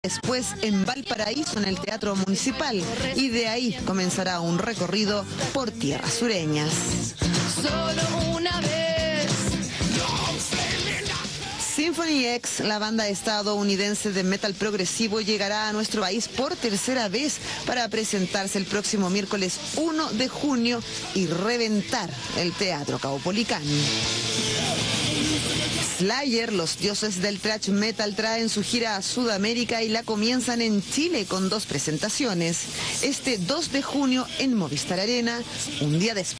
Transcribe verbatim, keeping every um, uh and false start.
después en Valparaíso, en el Teatro Municipal, y de ahí comenzará un recorrido por tierras sureñas. Solo una vez. Symphony X, la banda estadounidense de metal progresivo, llegará a nuestro país por tercera vez para presentarse el próximo miércoles uno de junio y reventar el Teatro Caupolicán. Slayer, los dioses del thrash metal, traen su gira a Sudamérica y la comienzan en Chile con dos presentaciones. Este dos de junio en Movistar Arena, un día después.